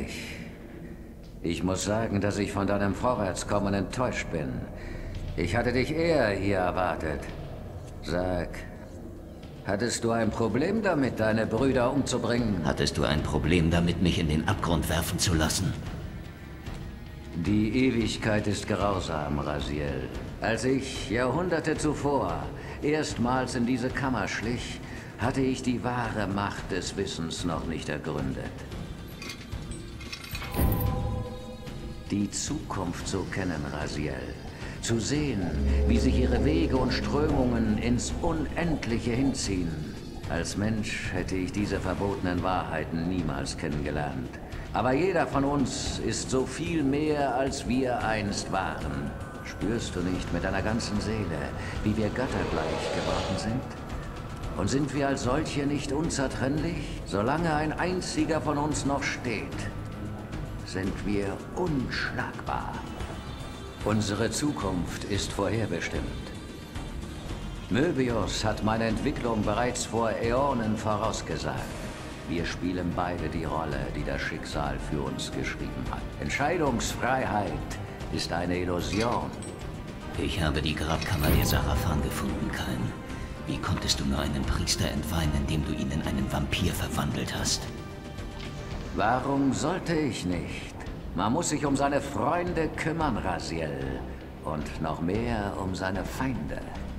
ehrlich. Ich muss sagen, dass ich von deinem Vorwärtskommen enttäuscht bin. Ich hatte dich eher hier erwartet. Sag, hattest du ein Problem damit, deine Brüder umzubringen? Hattest du ein Problem damit, mich in den Abgrund werfen zu lassen? Die Ewigkeit ist grausam, Raziel. Als ich Jahrhunderte zuvor erstmals in diese Kammer schlich, hatte ich die wahre Macht des Wissens noch nicht ergründet. Die Zukunft zu kennen, Raziel. Zu sehen, wie sich ihre Wege und Strömungen ins Unendliche hinziehen. Als Mensch hätte ich diese verbotenen Wahrheiten niemals kennengelernt. Aber jeder von uns ist so viel mehr, als wir einst waren. Spürst du nicht mit deiner ganzen Seele, wie wir göttergleich geworden sind? Und sind wir als solche nicht unzertrennlich? Solange ein einziger von uns noch steht, sind wir unschlagbar. Unsere Zukunft ist vorherbestimmt. Möbius hat meine Entwicklung bereits vor Äonen vorausgesagt. Wir spielen beide die Rolle, die das Schicksal für uns geschrieben hat. Entscheidungsfreiheit ist eine Illusion. Ich habe die Grabkammer der Sarafan gefunden, Kain. Wie konntest du nur einen Priester entweihen, indem du ihn in einen Vampir verwandelt hast? Warum sollte ich nicht? Man muss sich um seine Freunde kümmern, Raziel. Und noch mehr um seine Feinde.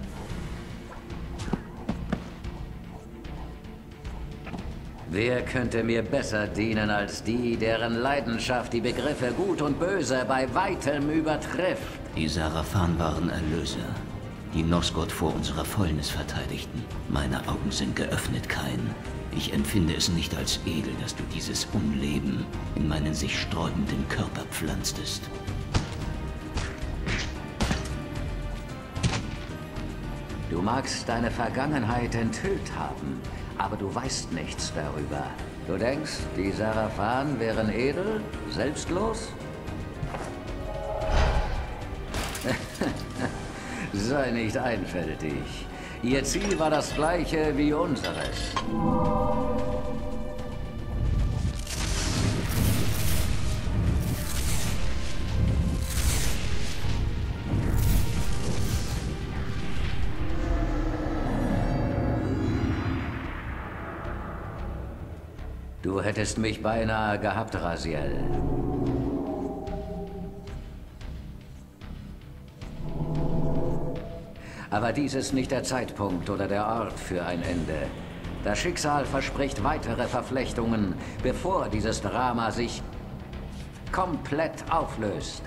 Wer könnte mir besser dienen als die, deren Leidenschaft die Begriffe Gut und Böse bei weitem übertrifft? Die Sarafan waren Erlöser, die Nosgoth vor unserer Fäulnis verteidigten. Meine Augen sind geöffnet, Kain. Ich empfinde es nicht als edel, dass du dieses Unleben in meinen sich sträubenden Körper pflanztest. Du magst deine Vergangenheit enthüllt haben, aber du weißt nichts darüber. Du denkst, die Sarafan wären edel, selbstlos? Sei nicht einfältig. Ihr Ziel war das gleiche wie unseres. Du hättest mich beinahe gehabt, Raziel. Aber dies ist nicht der Zeitpunkt oder der Ort für ein Ende. Das Schicksal verspricht weitere Verflechtungen, bevor dieses Drama sich komplett auflöst.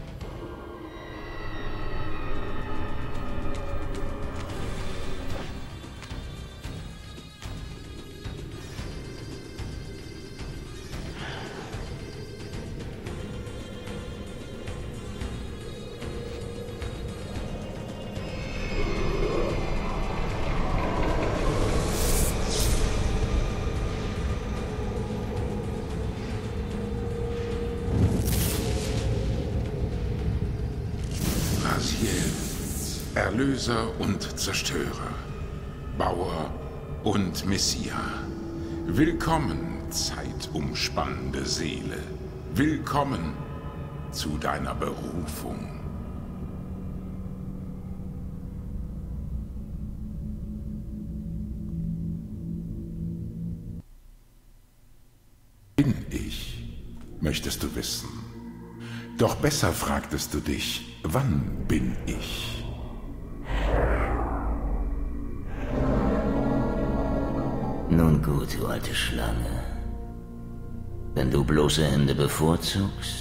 Erlöser und Zerstörer, Bauer und Messias. Willkommen, zeitumspannende Seele. Willkommen zu deiner Berufung. Bin ich, möchtest du wissen. Doch besser fragtest du dich, wann bin ich? Nun gut, du alte Schlange. Wenn du bloße Hände bevorzugst...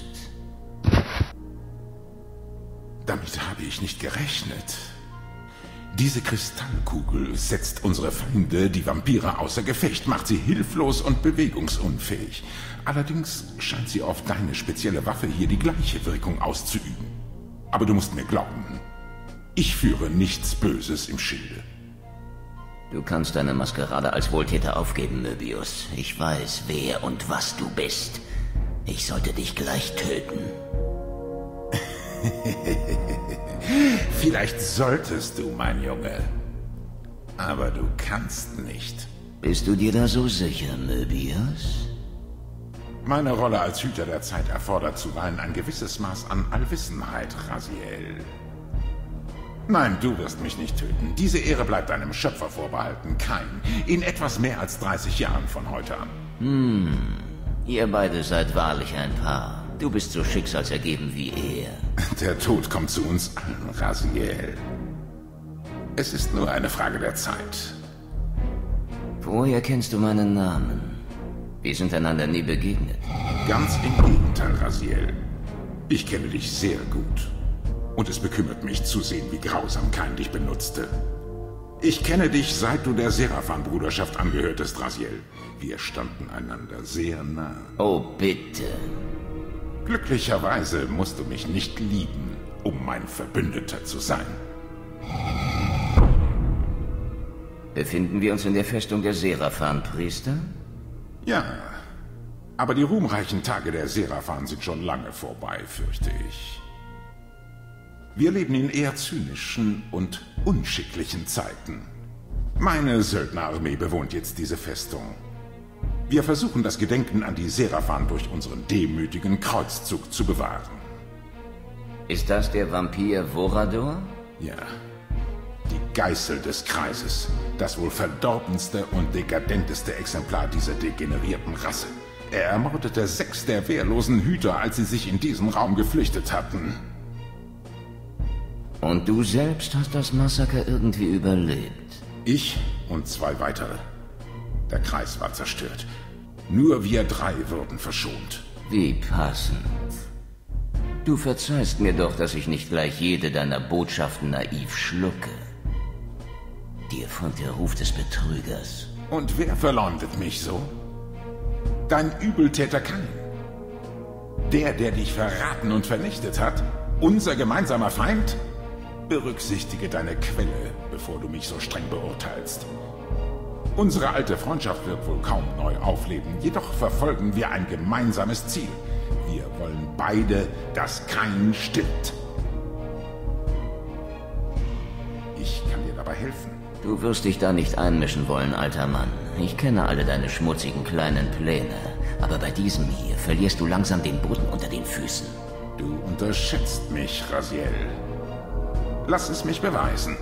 Damit habe ich nicht gerechnet. Diese Kristallkugel setzt unsere Feinde, die Vampire, außer Gefecht, macht sie hilflos und bewegungsunfähig. Allerdings scheint sie auf deine spezielle Waffe hier die gleiche Wirkung auszuüben. Aber du musst mir glauben, ich führe nichts Böses im Schilde. Du kannst deine Maskerade als Wohltäter aufgeben, Möbius. Ich weiß, wer und was du bist. Ich sollte dich gleich töten. Vielleicht solltest du, mein Junge. Aber du kannst nicht. Bist du dir da so sicher, Möbius? Meine Rolle als Hüter der Zeit erfordert zuweilen ein gewisses Maß an Allwissenheit, Raziel. Nein, du wirst mich nicht töten. Diese Ehre bleibt einem Schöpfer vorbehalten, Kain, in etwas mehr als 30 Jahren von heute an. Ihr beide seid wahrlich ein Paar. Du bist so schicksalsergeben wie er. Der Tod kommt zu uns allen, Raziel. Es ist nur eine Frage der Zeit. Woher kennst du meinen Namen? Wir sind einander nie begegnet. Ganz im Gegenteil, Raziel. Ich kenne dich sehr gut. Und es bekümmert mich zu sehen, wie grausam Kain dich benutzte. Ich kenne dich, seit du der Seraphan-Bruderschaft angehörtest, Raziel. Wir standen einander sehr nah. Oh, bitte. Glücklicherweise musst du mich nicht lieben, um mein Verbündeter zu sein. Befinden wir uns in der Festung der Seraphan-Priester? Ja, aber die ruhmreichen Tage der Seraphan sind schon lange vorbei, fürchte ich. Wir leben in eher zynischen und unschicklichen Zeiten. Meine Söldnerarmee bewohnt jetzt diese Festung. Wir versuchen, das Gedenken an die Seraphan durch unseren demütigen Kreuzzug zu bewahren. Ist das der Vampir Vorador? Ja. Die Geißel des Kreises. Das wohl verdorbenste und dekadenteste Exemplar dieser degenerierten Rasse. Er ermordete 6 der wehrlosen Hüter, als sie sich in diesen Raum geflüchtet hatten. Und du selbst hast das Massaker irgendwie überlebt? Ich und 2 weitere. Der Kreis war zerstört. Nur wir 3 wurden verschont. Wie passend. Du verzeihst mir doch, dass ich nicht gleich jede deiner Botschaften naiv schlucke. Dir folgt der Ruf des Betrügers. Und wer verleumdet mich so? Dein Übeltäter Kain. Der dich verraten und vernichtet hat? Unser gemeinsamer Feind? Berücksichtige deine Quelle, bevor du mich so streng beurteilst. Unsere alte Freundschaft wird wohl kaum neu aufleben, jedoch verfolgen wir ein gemeinsames Ziel. Wir wollen beide, dass Kain stirbt. Ich kann dir dabei helfen. Du wirst dich da nicht einmischen wollen, alter Mann. Ich kenne alle deine schmutzigen kleinen Pläne. Aber bei diesem hier verlierst du langsam den Boden unter den Füßen. Du unterschätzt mich, Raziel. Lass es mich beweisen.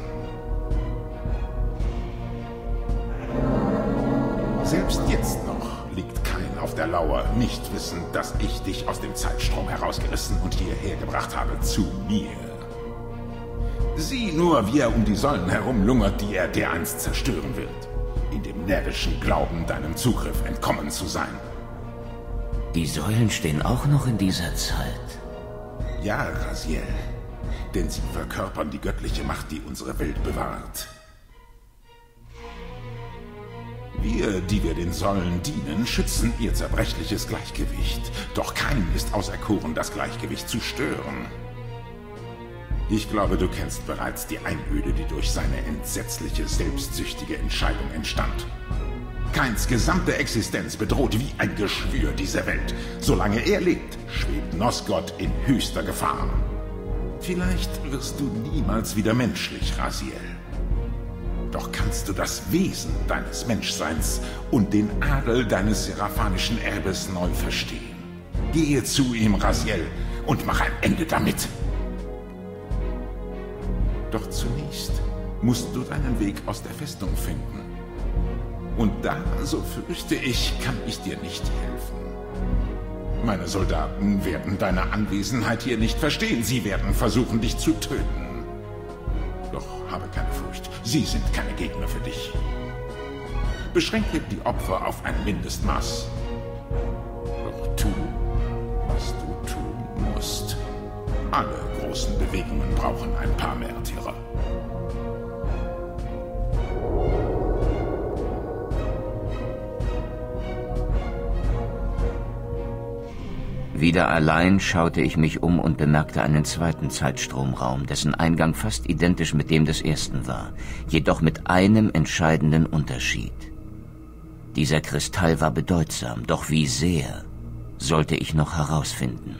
Selbst jetzt noch liegt Kain auf der Lauer, nicht wissend, dass ich dich aus dem Zeitstrom herausgerissen und hierher gebracht habe, zu mir. Sieh nur, wie er um die Säulen herumlungert, die er dereinst zerstören wird. In dem närrischen Glauben, deinem Zugriff entkommen zu sein. Die Säulen stehen auch noch in dieser Zeit. Ja, Raziel. Denn sie verkörpern die göttliche Macht, die unsere Welt bewahrt. Wir, die wir den Säulen dienen, schützen ihr zerbrechliches Gleichgewicht. Doch Kain ist auserkoren, das Gleichgewicht zu stören. Ich glaube, du kennst bereits die Einöde, die durch seine entsetzliche, selbstsüchtige Entscheidung entstand. Kains gesamte Existenz bedroht wie ein Geschwür diese Welt. Solange er lebt, schwebt Nosgoth in höchster Gefahr. Vielleicht wirst du niemals wieder menschlich, Raziel. Doch kannst du das Wesen deines Menschseins und den Adel deines seraphanischen Erbes neu verstehen. Gehe zu ihm, Raziel, und mach ein Ende damit. Doch zunächst musst du deinen Weg aus der Festung finden. Und da, so fürchte ich, kann ich dir nicht helfen. Meine Soldaten werden deine Anwesenheit hier nicht verstehen. Sie werden versuchen, dich zu töten. Doch habe keine Furcht. Sie sind keine Gegner für dich. Beschränke die Opfer auf ein Mindestmaß. Doch tu, was du tun musst. Alle großen Bewegungen brauchen ein paar Märtyrer. Wieder allein schaute ich mich um und bemerkte einen zweiten Zeitstromraum, dessen Eingang fast identisch mit dem des ersten war, jedoch mit einem entscheidenden Unterschied. Dieser Kristall war bedeutsam, doch wie sehr, sollte ich noch herausfinden.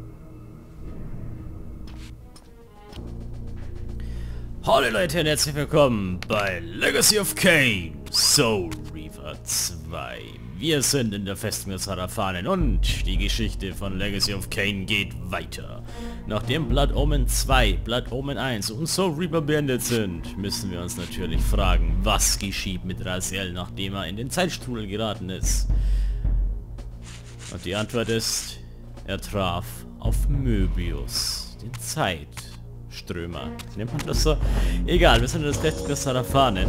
Hallo Leute und herzlich willkommen bei Legacy of Kain Soul Reaver 2. Wir sind in der Festung des Sarafanen und die Geschichte von Legacy of Kain geht weiter. Nachdem Blood Omen 2, Blood Omen 1 und Soul Reaper beendet sind, müssen wir uns natürlich fragen, was geschieht mit Raziel, nachdem er in den Zeitstrudel geraten ist. Und die Antwort ist, er traf auf Möbius, den Zeitströmer. Nennt man das so? Egal, wir sind in der Festung des Sarafanen.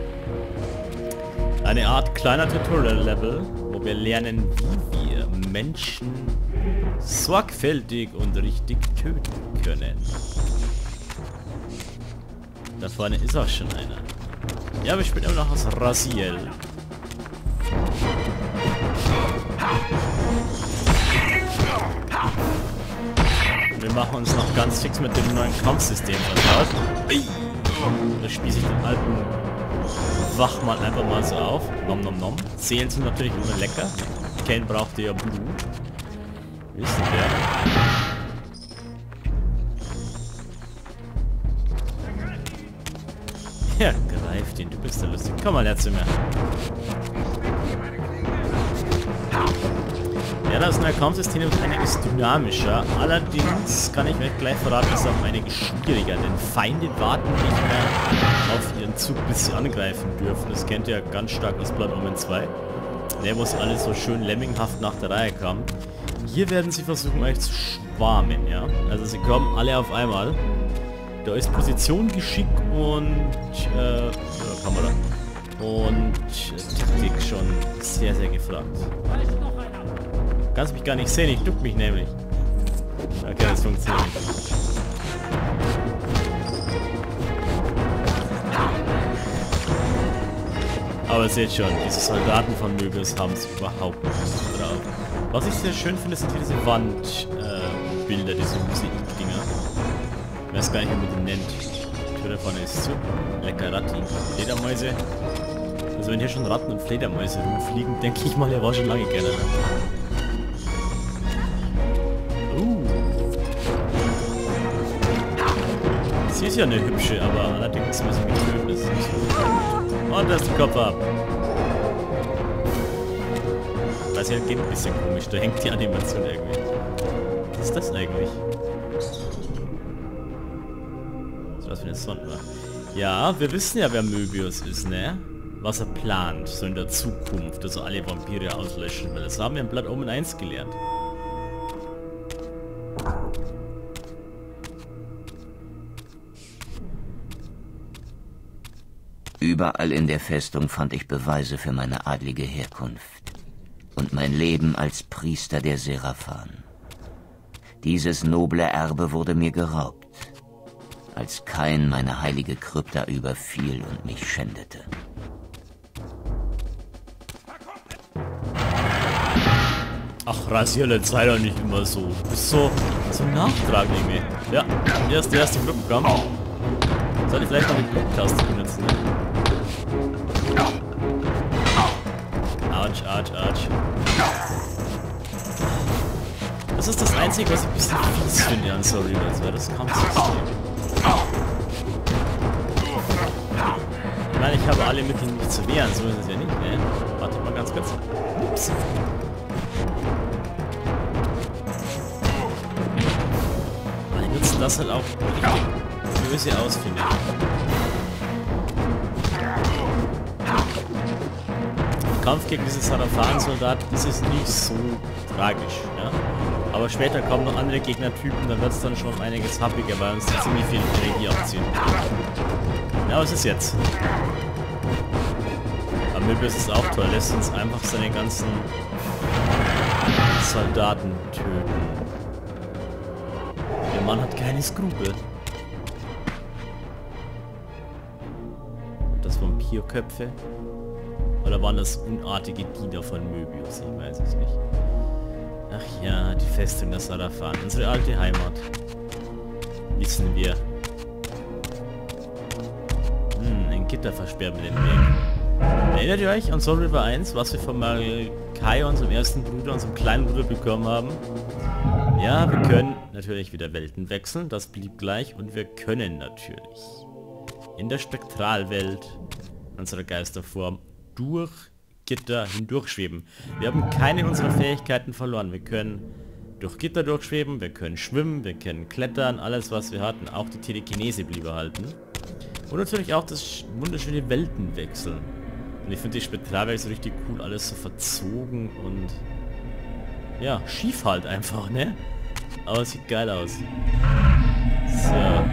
Eine Art kleiner Tutorial-Level, wo wir lernen, wie wir Menschen sorgfältig und richtig töten können. Da vorne ist auch schon einer. Ja, wir spielen immer noch aus Raziel. Wir machen uns noch ganz fix mit dem neuen Kampfsystem vertraut. Da spieße ich den alten Wachmann einfach mal so auf. Nom nom nom. Seelen sind natürlich immer lecker. Kain brauchte ja Blut. Wissen wir. Ja, greif den. Du bist der lustig. Komm mal her zu mir. Ja, das neue Kampfsystem ist einiges dynamischer. Allerdings kann ich euch gleich verraten, es ist auch einiges schwieriger, denn Feinde warten nicht mehr auf ihren Zug, bis sie angreifen dürfen. Das kennt ihr ganz stark aus Blood Omen 2. Der, wo es alles so schön lemminghaft nach der Reihe kam. Hier werden sie versuchen, euch zu schwarmen, ja. Also sie kommen alle auf einmal. Da ist Position, Geschick und Kamera. Und Taktik schon sehr, sehr gefragt. Kannst mich gar nicht sehen, ich duck mich nämlich. Okay, das funktioniert nicht. Aber seht schon, diese Soldaten von Möbius haben es überhaupt nicht drauf. Was ich sehr schön finde, sind diese Wandbilder, diese Musikdinger. Ich weiß gar nicht, wie man die nennt. Die Tür da vorne ist zu. Lecker Ratti. Fledermäuse. Also wenn hier schon Ratten und Fledermäuse rumfliegen, denke ich mal, er war schon lange gerne. Sie ist ja eine hübsche, aber allerdings ein bisschen getötet ist. Und da ist der Kopf ab. Das hier geht ein bisschen komisch, da hängt die Animation irgendwie. Was ist das eigentlich? So was für eine Sonne war. Ja, wir wissen ja, wer Möbius ist, ne? Was er plant, so in der Zukunft, also alle Vampire auslöschen will. Das haben wir in Blood Omen 1 gelernt. Überall in der Festung fand ich Beweise für meine adlige Herkunft und mein Leben als Priester der Seraphan. Dieses noble Erbe wurde mir geraubt, als Kain meine heilige Krypta überfiel und mich schändete. Ach, Raziel, jetzt sei doch nicht immer so. Du bist so nachtragend irgendwie. Ja, der ist der erste Glückkampf. Sollte ich vielleicht noch die Blocktaste benutzen, ne? Autsch, Autsch, Autsch. Das ist das Einzige, was ich ein bisschen fies finde an Soul Reaper, weil das Kampfsystem. Ich meine, ich habe alle Mittel, mich zu wehren, so ist es ja nicht, ne? Warte mal ganz kurz. Ups. Aber die nutzen das halt auch böse aus, finde ich. Im Kampf gegen diese Sarafan-Soldaten ist es nicht so tragisch, ja? Aber später kommen noch andere Gegnertypen, da wird es dann schon einiges happiger, weil uns ziemlich viel Energie abziehen. Ja, was ist jetzt? Aber Möbius ist auch toll, lässt uns einfach seine ganzen Soldaten töten. Der Mann hat keine Skrupel. Das Vampirköpfe? Oder waren das unartige Diener von Möbius? Ich weiß es nicht. Ach ja, die Festung der Sarafan. Unsere alte Heimat. Wissen wir. Ein Gitter versperrt mir den Weg. Erinnert ihr euch an Soul Reaper 1, was wir von Kai, unserem ersten Bruder, unserem kleinen Bruder bekommen haben? Ja, wir können natürlich wieder Welten wechseln, das blieb gleich. Und wir können natürlich in der Spektralwelt unserer Geisterform durchgehen. Gitter hindurchschweben. Wir haben keine unserer Fähigkeiten verloren. Wir können durch Gitter durchschweben, wir können schwimmen, wir können klettern, alles was wir hatten. Auch die Telekinese blieb erhalten. Und natürlich auch das wunderschöne Weltenwechseln. Und ich finde die Spektralwelt so richtig cool, alles so verzogen und ja, schief halt einfach, ne? Aber es sieht geil aus. So.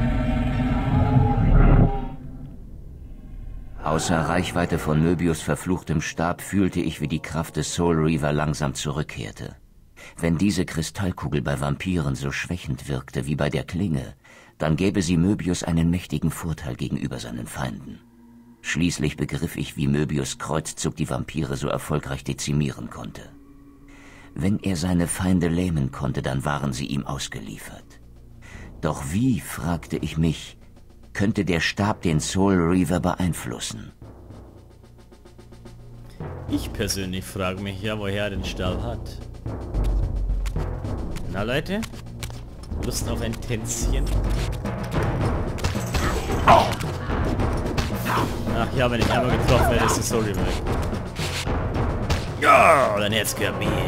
Außer Reichweite von Möbius verfluchtem Stab fühlte ich, wie die Kraft des Soul Reaver langsam zurückkehrte. Wenn diese Kristallkugel bei Vampiren so schwächend wirkte wie bei der Klinge, dann gäbe sie Möbius einen mächtigen Vorteil gegenüber seinen Feinden. Schließlich begriff ich, wie Möbius' Kreuzzug die Vampire so erfolgreich dezimieren konnte. Wenn er seine Feinde lähmen konnte, dann waren sie ihm ausgeliefert. Doch wie, fragte ich mich, könnte der Stab den Soul Reaver beeinflussen? Ich persönlich frage mich ja, woher er den Stab hat. Na Leute, Lust auf ein Tänzchen? Ach ja, wenn ich einmal getroffen werde, ist die Soul Reaver weg. Ja, dein Herz gehört mir.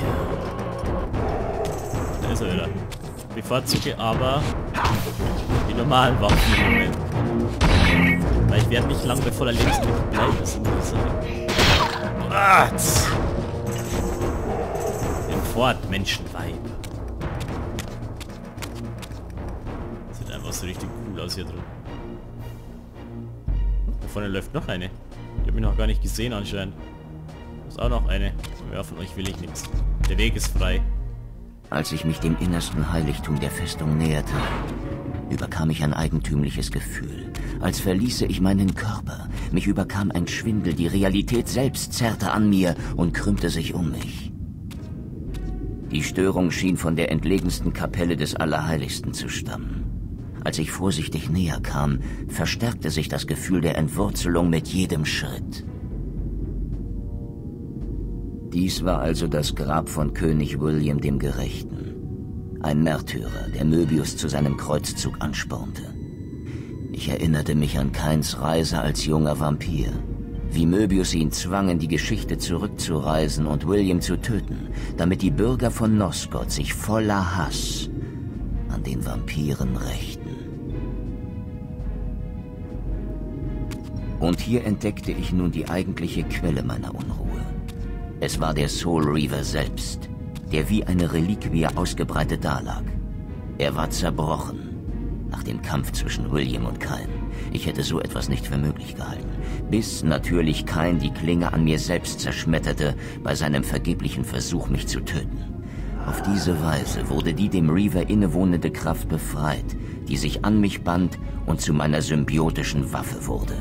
Da ist er wieder. Bevorzuge aber die normalen Waffen im Moment. Weil ich werde nicht lange bei voller Lebensmittel bleiben, das muss ich sagen. Nimm fort, Menschenweib. Sieht einfach so richtig cool aus hier drin. Da vorne läuft noch eine. Die habe ich noch gar nicht gesehen anscheinend. Da ist auch noch eine. Ja, von euch will ich nichts. Der Weg ist frei. Als ich mich dem innersten Heiligtum der Festung näherte, überkam ich ein eigentümliches Gefühl. Als verließe ich meinen Körper. Mich überkam ein Schwindel, die Realität selbst zerrte an mir und krümmte sich um mich. Die Störung schien von der entlegensten Kapelle des Allerheiligsten zu stammen. Als ich vorsichtig näher kam, verstärkte sich das Gefühl der Entwurzelung mit jedem Schritt. Dies war also das Grab von König William dem Gerechten. Ein Märtyrer, der Möbius zu seinem Kreuzzug anspornte. Ich erinnerte mich an Kains Reise als junger Vampir. Wie Möbius ihn zwang, in die Geschichte zurückzureisen und William zu töten, damit die Bürger von Nosgoth sich voller Hass an den Vampiren rächten. Und hier entdeckte ich nun die eigentliche Quelle meiner Unruhe. Es war der Soul Reaver selbst, der wie eine Reliquie ausgebreitet dalag. Er war zerbrochen nach dem Kampf zwischen William und Kain. Ich hätte so etwas nicht für möglich gehalten, bis natürlich Kain die Klinge an mir selbst zerschmetterte bei seinem vergeblichen Versuch, mich zu töten. Auf diese Weise wurde die dem Reaver innewohnende Kraft befreit, die sich an mich band und zu meiner symbiotischen Waffe wurde.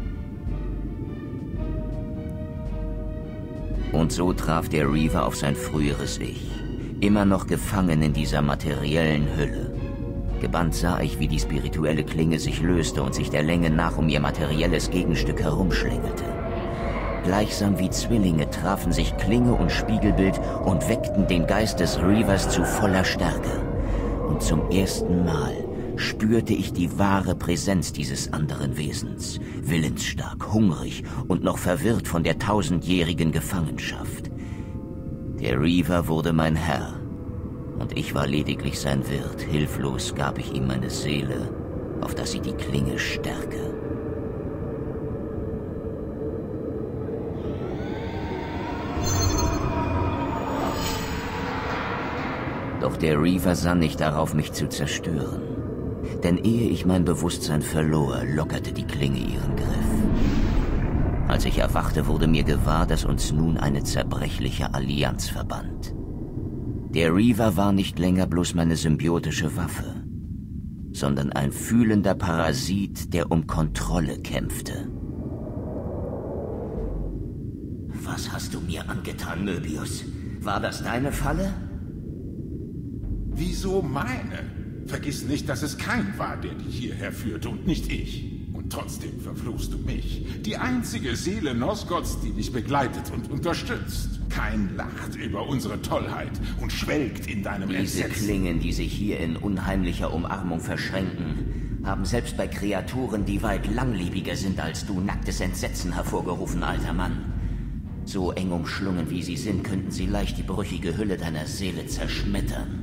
Und so traf der Reaver auf sein früheres Ich, immer noch gefangen in dieser materiellen Hülle. Gebannt sah ich, wie die spirituelle Klinge sich löste und sich der Länge nach um ihr materielles Gegenstück herumschlängelte. Gleichsam wie Zwillinge trafen sich Klinge und Spiegelbild und weckten den Geist des Reavers zu voller Stärke. Und zum ersten Mal spürte ich die wahre Präsenz dieses anderen Wesens, willensstark, hungrig und noch verwirrt von der 1000-jährigen Gefangenschaft. Der Reaver wurde mein Herr, und ich war lediglich sein Wirt. Hilflos gab ich ihm meine Seele, auf dass sie die Klinge stärke. Doch der Reaver sann nicht darauf, mich zu zerstören. Denn ehe ich mein Bewusstsein verlor, lockerte die Klinge ihren Griff. Als ich erwachte, wurde mir gewahr, dass uns nun eine zerbrechliche Allianz verband. Der Reaver war nicht länger bloß meine symbiotische Waffe, sondern ein fühlender Parasit, der um Kontrolle kämpfte. Was hast du mir angetan, Möbius? War das deine Falle? Wieso meine? Vergiss nicht, dass es Kain war, der dich hierher führte und nicht ich. Und trotzdem verfluchst du mich. Die einzige Seele Nosgoths, die dich begleitet und unterstützt. Kain lacht über unsere Tollheit und schwelgt in deinem Entsetzen. Diese Klingen, die sich hier in unheimlicher Umarmung verschränken, haben selbst bei Kreaturen, die weit langlebiger sind als du, nacktes Entsetzen hervorgerufen, alter Mann. So eng umschlungen wie sie sind, könnten sie leicht die brüchige Hülle deiner Seele zerschmettern.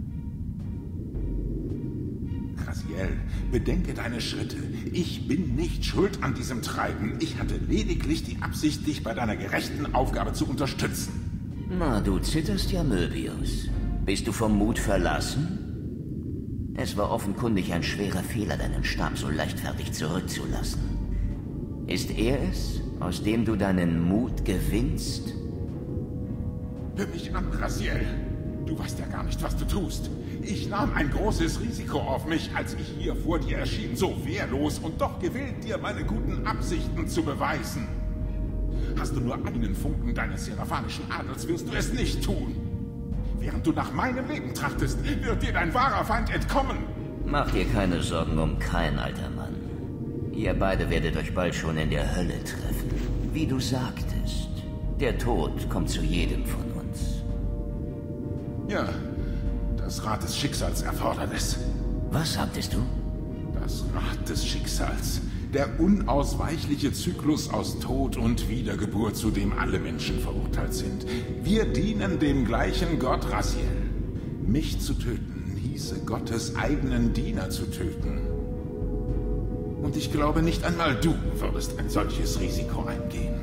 Raziel, bedenke deine Schritte. Ich bin nicht schuld an diesem Treiben. Ich hatte lediglich die Absicht, dich bei deiner gerechten Aufgabe zu unterstützen. Na, du zitterst ja, Möbius. Bist du vom Mut verlassen? Es war offenkundig ein schwerer Fehler, deinen Stab so leichtfertig zurückzulassen. Ist er es, aus dem du deinen Mut gewinnst? Hör mich an, Raziel. Du weißt ja gar nicht, was du tust. Ich nahm ein großes Risiko auf mich, als ich hier vor dir erschien, so wehrlos und doch gewillt, dir meine guten Absichten zu beweisen. Hast du nur einen Funken deines seraphanischen Adels, wirst du es nicht tun. Während du nach meinem Leben trachtest, wird dir dein wahrer Feind entkommen. Mach dir keine Sorgen um Kain, alter Mann. Ihr beide werdet euch bald schon in der Hölle treffen. Wie du sagtest, der Tod kommt zu jedem von uns. Ja, das Rad des Schicksals erfordert es. Was sagtest du? Das Rad des Schicksals. Der unausweichliche Zyklus aus Tod und Wiedergeburt, zu dem alle Menschen verurteilt sind. Wir dienen dem gleichen Gott, Raziel. Mich zu töten, hieße Gottes eigenen Diener zu töten. Und ich glaube, nicht einmal du würdest ein solches Risiko eingehen.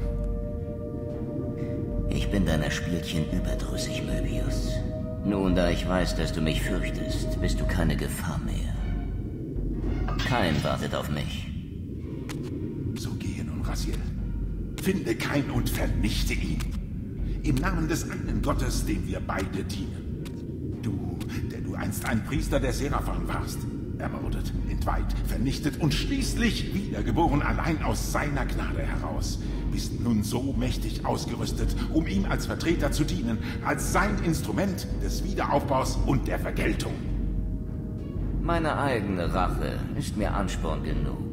Ich bin deiner Spielchen überdrüssig, Möbius. Nun, da ich weiß, dass du mich fürchtest, bist du keine Gefahr mehr. Kain wartet auf mich. So gehe nun, Raziel. Finde Kain und vernichte ihn. Im Namen des einen Gottes, dem wir beide dienen. Du, der du einst ein Priester der Seraphan warst. Ermordet, entweiht, vernichtet und schließlich wiedergeboren allein aus seiner Gnade heraus. Bist nun so mächtig ausgerüstet, um ihm als Vertreter zu dienen, als sein Instrument des Wiederaufbaus und der Vergeltung. Meine eigene Rache ist mir Ansporn genug.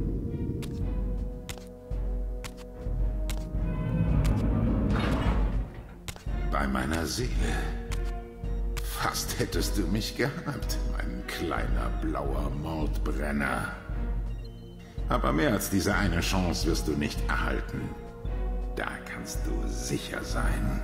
Bei meiner Seele. Fast hättest du mich gehabt, mein kleiner blauer Mordbrenner. Aber mehr als diese eine Chance wirst du nicht erhalten. Da kannst du sicher sein.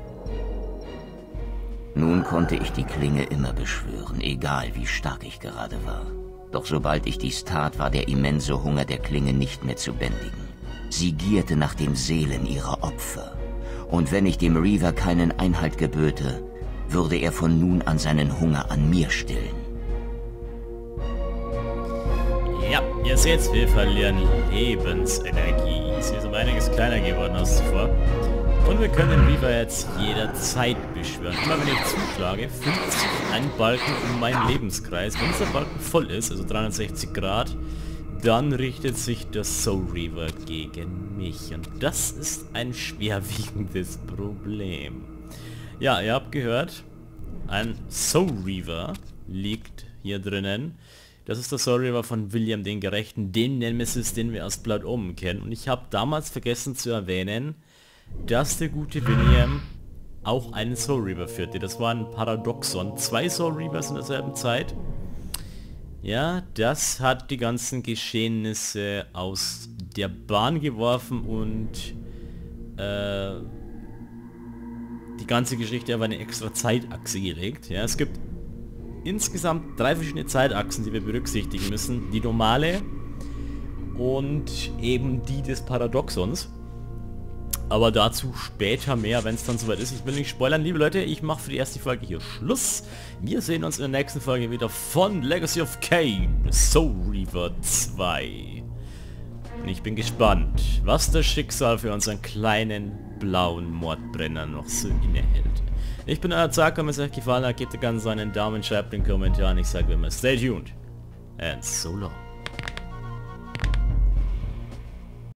Nun konnte ich die Klinge immer beschwören, egal wie stark ich gerade war. Doch sobald ich dies tat, war der immense Hunger der Klinge nicht mehr zu bändigen. Sie gierte nach den Seelen ihrer Opfer. Und wenn ich dem Reaver keinen Einhalt geböte, würde er von nun an seinen Hunger an mir stillen. Ja, ihr seht, wir verlieren Lebensenergie. Sie ist um einiges kleiner geworden als zuvor. Und wir können den Reaver jetzt jederzeit beschwören. Immer wenn ich zuschlage, füllt sich ein Balken um meinen Lebenskreis. Wenn dieser Balken voll ist, also 360 Grad, dann richtet sich der Soul Reaver gegen mich. Und das ist ein schwerwiegendes Problem. Ja, ihr habt gehört, ein Soul Reaver liegt hier drinnen. Das ist der Soul Reaver von William den Gerechten, den Nemesis, den wir aus Blood Omen kennen. Und ich habe damals vergessen zu erwähnen, dass der gute William auch einen Soul Reaver führte. Das war ein Paradoxon. 2 Soul Reavers in derselben Zeit. Ja, das hat die ganzen Geschehnisse aus der Bahn geworfen und die ganze Geschichte auf eine extra Zeitachse gelegt. Ja, es gibt insgesamt 3 verschiedene Zeitachsen, die wir berücksichtigen müssen. Die normale und eben die des Paradoxons. Aber dazu später mehr, wenn es dann soweit ist. Ich will nicht spoilern, liebe Leute. Ich mache für die erste Folge hier Schluss. Wir sehen uns in der nächsten Folge wieder von Legacy of Kain, Soul Reaver 2. Und ich bin gespannt, was das Schicksal für unseren kleinen blauen Mordbrenner noch so innehält. Ich bin euer Zarko, wenn es euch gefallen hat, gebt gerne so einen Daumen, schreibt den Kommentar und ich sage immer, stay tuned and so long.